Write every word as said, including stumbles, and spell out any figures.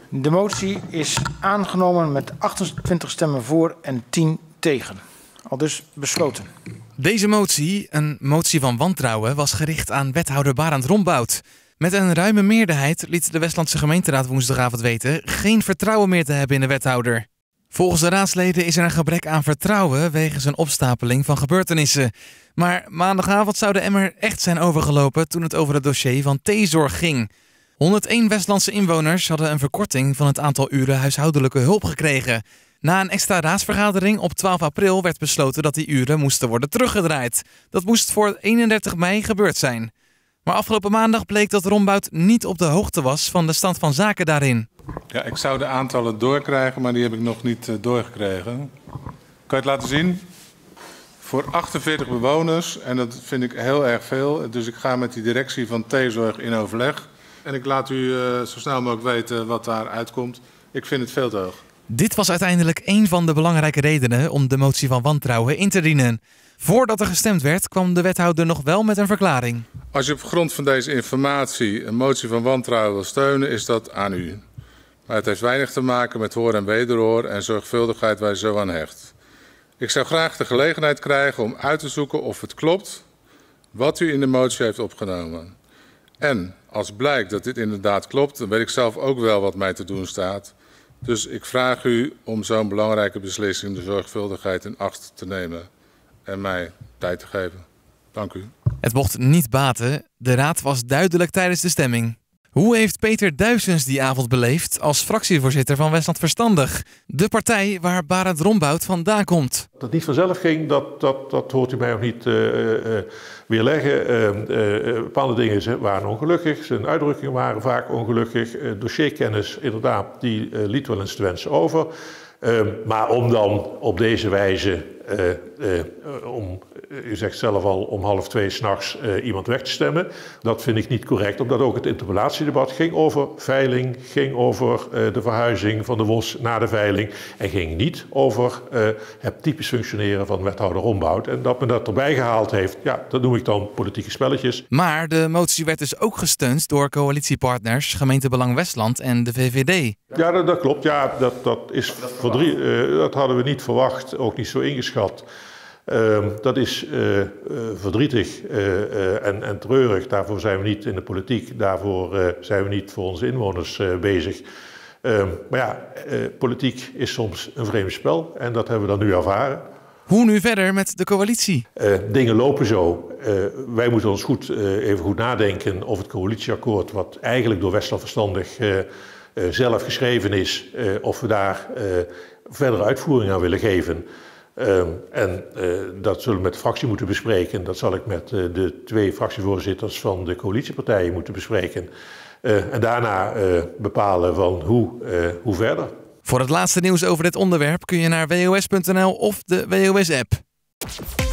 De motie is aangenomen met achtentwintig stemmen voor en tien tegen. Aldus besloten. Deze motie, een motie van wantrouwen, was gericht aan wethouder Barend Rombout. Met een ruime meerderheid liet de Westlandse gemeenteraad woensdagavond weten geen vertrouwen meer te hebben in de wethouder. Volgens de raadsleden is er een gebrek aan vertrouwen wegens een opstapeling van gebeurtenissen. Maar maandagavond zou de emmer echt zijn overgelopen toen het over het dossier van T-zorg ging. honderdéén Westlandse inwoners hadden een verkorting van het aantal uren huishoudelijke hulp gekregen. Na een extra raadsvergadering op twaalf april werd besloten dat die uren moesten worden teruggedraaid. Dat moest voor eenendertig mei gebeurd zijn. Maar afgelopen maandag bleek dat Rombout niet op de hoogte was van de stand van zaken daarin. Ja, ik zou de aantallen doorkrijgen, maar die heb ik nog niet uh, doorgekregen. Kan je het laten zien? Voor achtenveertig bewoners, en dat vind ik heel erg veel. Dus ik ga met die directie van T-zorg in overleg. En ik laat u uh, zo snel mogelijk weten wat daar uitkomt. Ik vind het veel te hoog. Dit was uiteindelijk een van de belangrijke redenen om de motie van wantrouwen in te dienen. Voordat er gestemd werd, kwam de wethouder nog wel met een verklaring. Als je op grond van deze informatie een motie van wantrouwen wil steunen, is dat aan u. Maar het heeft weinig te maken met hoor en wederhoor en zorgvuldigheid waar je zo aan hecht. Ik zou graag de gelegenheid krijgen om uit te zoeken of het klopt wat u in de motie heeft opgenomen. En als blijkt dat dit inderdaad klopt, dan weet ik zelf ook wel wat mij te doen staat. Dus ik vraag u om zo'n belangrijke beslissing de zorgvuldigheid in acht te nemen en mij tijd te geven. Dank u. Het mocht niet baten. De raad was duidelijk tijdens de stemming. Hoe heeft Peter Duysens die avond beleefd als fractievoorzitter van Westland Verstandig? De partij waar Barend Rombout vandaan komt. Dat het niet vanzelf ging, dat, dat, dat hoort u mij ook niet uh, uh, weerleggen. Uh, uh, bepaalde dingen waren ongelukkig, zijn uitdrukkingen waren vaak ongelukkig. Uh, dossierkennis, inderdaad, die uh, liet wel eens te wensen over. Uh, maar om dan op deze wijze, uh, uh, om, u zegt zelf al, om half twee 's nachts uh, iemand weg te stemmen, dat vind ik niet correct. Omdat ook het interpellatiedebat ging over veiling, ging over uh, de verhuizing van de W O S naar de veiling en ging niet over uh, het typisch functioneren van wethouder Rombout. En dat men dat erbij gehaald heeft, ja, dat noem ik dan politieke spelletjes. Maar de motie werd dus ook gesteund door coalitiepartners, Gemeentebelang Westland en de V V D. Ja, dat, dat klopt. Ja, dat, dat is verdrie- uh, dat hadden we niet verwacht, ook niet zo ingeschat. Uh, dat is uh, uh, verdrietig uh, uh, en, en treurig. Daarvoor zijn we niet in de politiek. Daarvoor uh, zijn we niet voor onze inwoners uh, bezig. Uh, maar ja, uh, politiek is soms een vreemd spel. En dat hebben we dan nu ervaren. Hoe nu verder met de coalitie? Uh, dingen lopen zo. Uh, wij moeten ons goed, uh, even goed nadenken of het coalitieakkoord, wat eigenlijk door Westland Verstandig uh, uh, zelf geschreven is, uh, of we daar uh, verdere uitvoering aan willen geven. Uh, en uh, dat zullen we met de fractie moeten bespreken. Dat zal ik met uh, de twee fractievoorzitters van de coalitiepartijen moeten bespreken. Uh, en daarna uh, bepalen van hoe, uh, hoe verder. Voor het laatste nieuws over dit onderwerp kun je naar W O S punt N L of de W O S app.